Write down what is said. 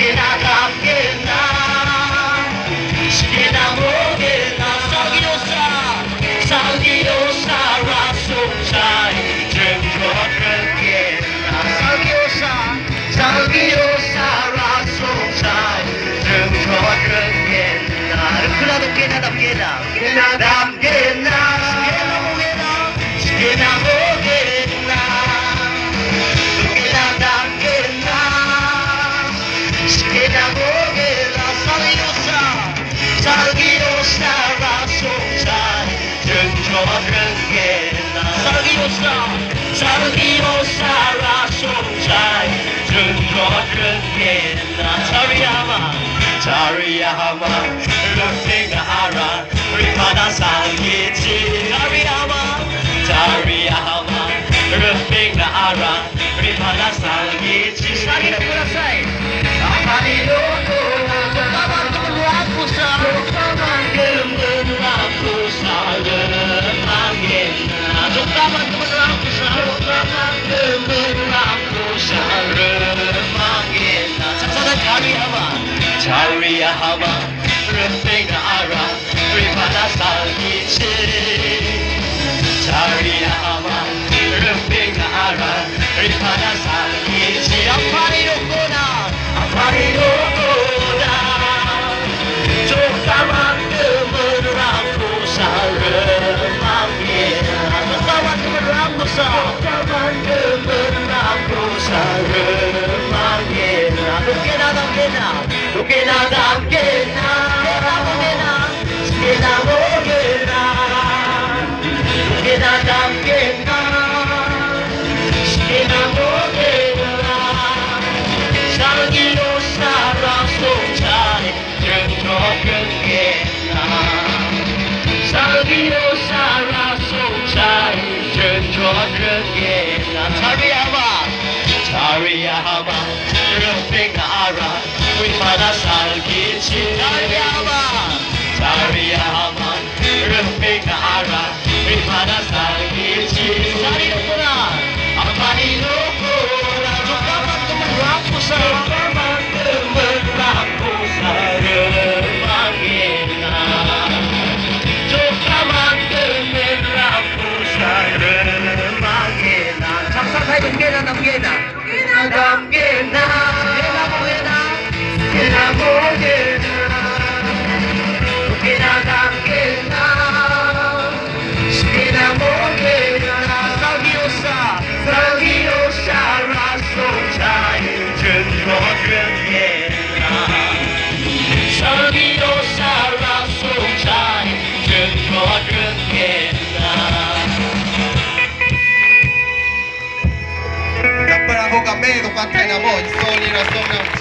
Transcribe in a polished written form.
Dokgena, Damgena, Sikena, mogena, Salgiosa, Salgiosa, Rasungsai, Jenggot Dokgena, Salgiosa, Salgiosa, Rasungsai, Jenggot Dokgena, Dokgena, Dokgena, Damgena, Damgena, Sikena, mogena, Sikena, mogena, Dokgena, Damgena, Sikena, mogena, Salgiosa, Salgiosa, Rasungsai, Jenggot Dokgena, Salgiosa, Salgiosa, Rasungsai, Jenggot Dokgena, Tariyama, Tariyama, Dokgena ara, Ripada Salgichi, Tariyama, Tariyama, Dokgena ara, Ripada Salgichi, Sakina kudasai, Apani doko, Dokkaman kemenlaku sa, Dokkaman kemenlaku sa, Damgena, Dokkaman kemenlaku sa, Dokkaman kemenlaku sa, Damgena, Saksana Tariyama, Tariyama, Dokgena ara, Ripada Salgichi, Tariyama, Dokgena ara, Ripada Salgichi, Apani dokona, Apani dokona, Dokkaman kemenlaku sa, Damgena, Dokkaman kemenlaku sa, Dokkaman kemenlaku sa, Damgena, Dokgena, Damgena, Dokgena, Damgena, Sikena, mogena, Dokgena, Damgena, Sikena, mogena, Salgiosa, Rasungsai, Jenggot Dokgena, Salgiosa, Rasungsai, Jenggot Dokgena, Tariyama, Tariyama, Dokgena ara, Ripada Salgichi, Tariyama, Tariyama, Dokgena ara, Ripada Salgichi, Sari dokona, Apani dokona, Dokkaman kemenlaku sa, Dokkaman kemenlaku sa, Damgena, Dokkaman kemenlaku sa, Damgena, Saksai Dokgena, Damgena, Damgena, Sikena, mogena, Sikena, mogena, Dokgena, Damgena, Sikena, mogena, Salgiosa, Salgiosa, Rasungsai, Jenggot Dokgena, Salgiosa, Rasungsai, Jenggot Dokgena. Takpan ako kami, tukang tayo na mo, iso nila song ng